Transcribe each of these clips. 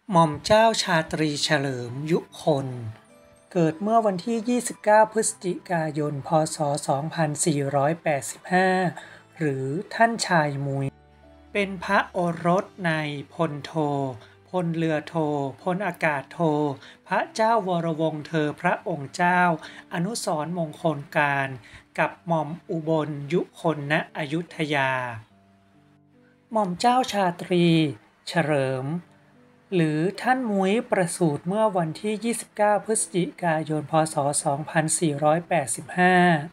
หม่อมเจ้าชาตรีเฉลิมยุคลเกิดเมื่อวันที่ 29 พฤศจิกายน พ.ศ. 2485 หรือท่านชายมุยเป็นพระโอรสในพลโท พลเรือโท พลอากาศโท พระเจ้าวรวงศ์เธอพระองค์เจ้า อนุสรณ์มงคลการ กับหม่อมอุบลยุคล ณ อยุธยา หม่อมเจ้าชาตรีเฉลิมหรือท่านมุ้ยประสูติเมื่อวันที่ 29 พฤศจิกายน พ.ศ. 2485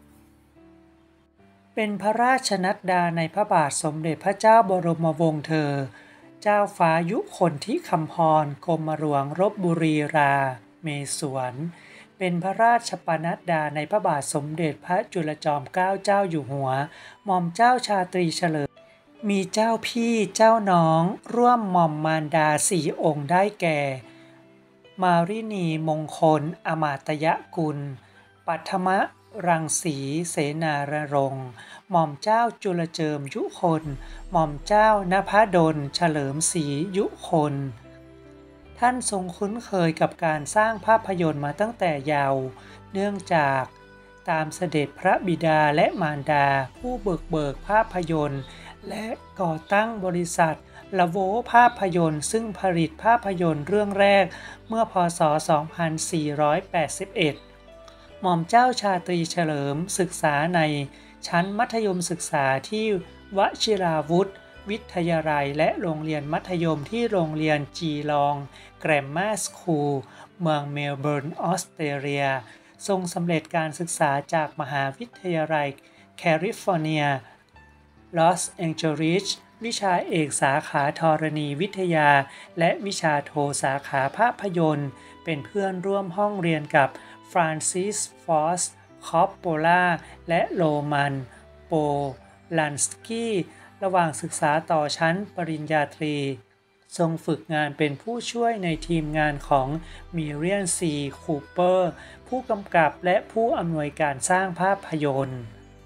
เป็นพระราชนัดดาในพระบาทสมเด็จพระเจ้าบรมวงศ์เธอ เจ้าฟ้ายุคลที่คำพร กรมหลวงลพบุรีราเมศวร เป็นพระราชปนัดดาในพระบาทสมเด็จพระจุลจอมเกล้าเจ้าอยู่หัว หม่อมเจ้าชาตรีเฉลิมมีเจ้าพี่เจ้าน้องร่วมหม่อมมารดา4 องค์ได้แก่ มารินีมงคล อมาตยกุล ปัทมรังสีเสนารรงค์ หม่อมเจ้าจุลเจิมยุคล หม่อมเจ้านภดลเฉลิมศรียุคล ท่านทรงคุ้นเคยกับการสร้างภาพยนตร์มาตั้งแต่เยาว์เนื่องจากตามเสด็จพระบิดาและมารดาผู้เบิกภาพยนตร์และก่อตั้งบริษัทละโวภาพยนตร์ซึ่งผลิตภาพยนตร์เรื่องแรกเมื่อพ.ศ. 2481 หม่อมเจ้าชาตรีเฉลิมศึกษาในชั้นมัธยมศึกษาที่วชิราวุธวิทยาลัยและโรงเรียนมัธยมที่โรงเรียนจีลองแกรมมาสคูลเมืองเมลเบิร์นออสเตรเลียทรงสำเร็จการศึกษาจากมหาวิทยาลัยแคลิฟอร์เนียลอสแองเจลิสวิชาเอกสาขาธรณีวิทยาและวิชาโทสาขาภาพยนตร์เป็นเพื่อนร่วมห้องเรียนกับฟรานซิสฟอร์สคอปโปลาและโรมันโปลันสกี้ระหว่างศึกษาต่อชั้นปริญญาตรีทรงฝึกงานเป็นผู้ช่วยในทีมงานของมิเรียนซีคูเปอร์ผู้กำกับและผู้อำนวยการสร้างภาพยนตร์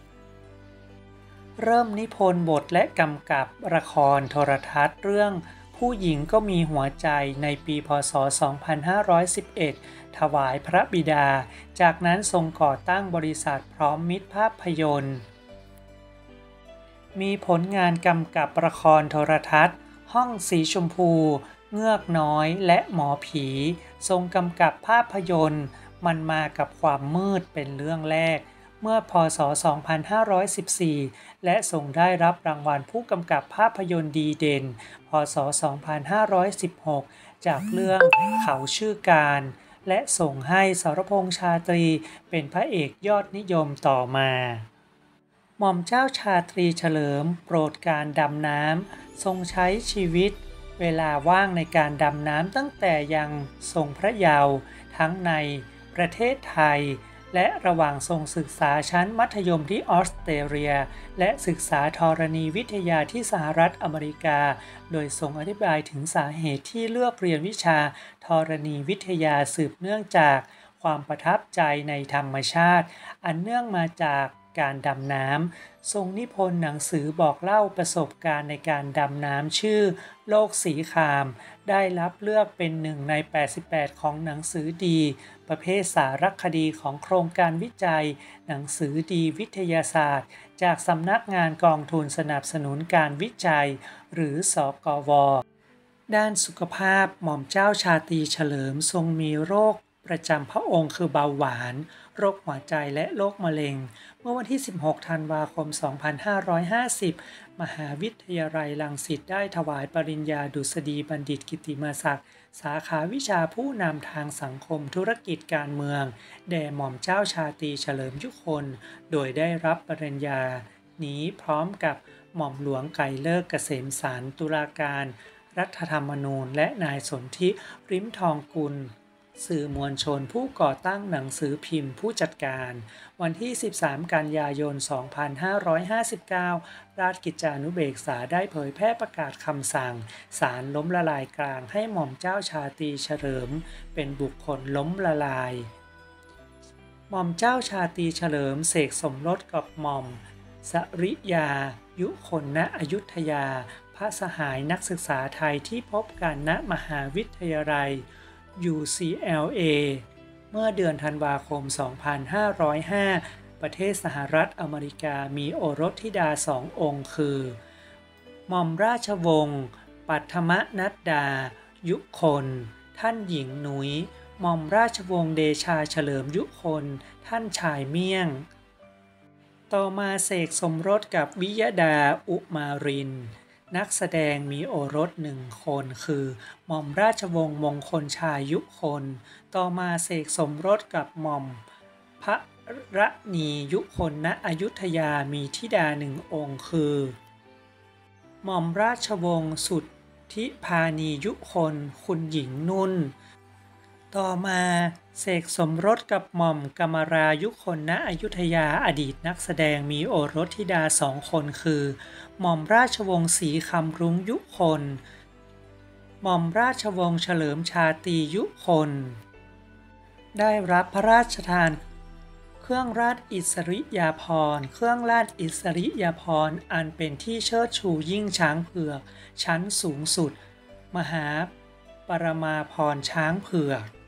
เริ่มนิพนธ์บทและกำกับละครโทรทัศน์เรื่องผู้หญิงก็มีหัวใจในปีพ.ศ. 2511 ถวายพระบิดาจากนั้นทรงก่อตั้งบริษัทพร้อมมิตรภาพยนตร์มีผลงานกำกับละครโทรทัศน์ห้องสีชมพูเงือกน้อยและหมอผีทรงกำกับภาพยนตร์มันมากับความมืดเป็นเรื่องแรกเมื่อพ.ศ. 2514 และทรงได้รับรางวัลผู้กำกับภาพยนตร์ดีเด่นพ.ศ. 2516 จากเรื่องเขาชื่อการและส่งให้สรพงษ์ชาตรีเป็นพระเอกยอดนิยมต่อมาหม่อมเจ้าชาตรีเฉลิมโปรดการดำน้ำทรงใช้ชีวิตเวลาว่างในการดำน้ำตั้งแต่ยังทรงพระเยาว์ทั้งในประเทศไทยและระหว่างทรงศึกษาชั้นมัธยมที่ออสเตรเลียและศึกษาธรณีวิทยาที่สหรัฐอเมริกาโดยทรงอธิบายถึงสาเหตุที่เลือกเรียนวิชาธรณีวิทยาสืบเนื่องจากความประทับใจในธรรมชาติอันเนื่องมาจากการดำน้ำทรงนิพนธ์หนังสือบอกเล่าประสบการณ์ในการดำน้ำชื่อโลกสีครามได้รับเลือกเป็น1 ใน 88 ของหนังสือดีประเภทสารคดีของโครงการวิจัยหนังสือดีวิทยาศาสตร์จากสำนักงานกองทุนสนับสนุนการวิจัยหรือสกว.ด้านสุขภาพหม่อมเจ้าชาตรีเฉลิมทรงมีโรคประจำพระองค์คือเบาหวานโรคหัวใจและโรคมะเร็งเมื่อวันที่ 16 ธันวาคม 2550 มหาวิทยาลัยรังสิตได้ถวายปริญญาดุษฎีบัณฑิตกิตติมศักดิ์สาขาวิชาผู้นำทางสังคมธุรกิจการเมืองแด่หม่อมเจ้าชาตรีเฉลิมยุคลโดยได้รับปริญญานี้พร้อมกับหม่อมหลวงไกรเลิกเกษมสารตุลาการรัฐธรรมนูญและนายสนธิริมทองกุลสื่อมวลชนผู้ก่อตั้งหนังสือพิมพ์ผู้จัดการวันที่ 13 กันยายน 2559 ราชกิจจานุเบกษาได้เผยแพร่ประกาศคำสั่งศาลล้มละลายกลางให้หม่อมเจ้าชาตรีเฉลิมเป็นบุคคลล้มละลายหม่อมเจ้าชาตรีเฉลิมเสกสมรสกับหม่อมสริยายุคนณอยุธยาภระสหายนักศึกษาไทยที่พบกันณมหาวิทยาลัย UCLA เมื่อเดือนธันวาคม 2505 ประเทศสหรัฐอเมริกามีโอรสธิดาสององค์คือหม่อมราชวงศ์ปัทมนัสดา ยุคน ท่านหญิงหนุยหม่อมราชวงศ์เดชาเฉลิมยุคน ท่านชายเมี่ยงต่อมาเสกสมรสกับวิยดา อุมารินทร์นักแสดงมีโอรสหนึ่งคนคือหม่อมราชวงศ์มงคลชายยุคนต่อมาเสกสมรสกับหม่อมพระณียุคนณอยุธยามีธิดาหนึ่งองค์คือหม่อมราชวงศ์สุทธิพานียุคนคุณหญิงนุ่นต่อมาเสกสมรสกับหม่อมกมรายุคนณอยุธยาอดีตนักแสดงมีโอรสธิดาสองคนคือหม่อมราชวงศ์ศรีคำรุ้งยุคนหม่อมราชวงศ์เฉลิมชาตรียุคนได้รับพระราชทานเครื่องราชอิสริยาภรณ์เครื่องราชอิสริยาภรณ์อันเป็นที่เชิดชูยิ่งช้างเผือกชั้นสูงสุดมหาปรมาภรณ์ช้างเผือก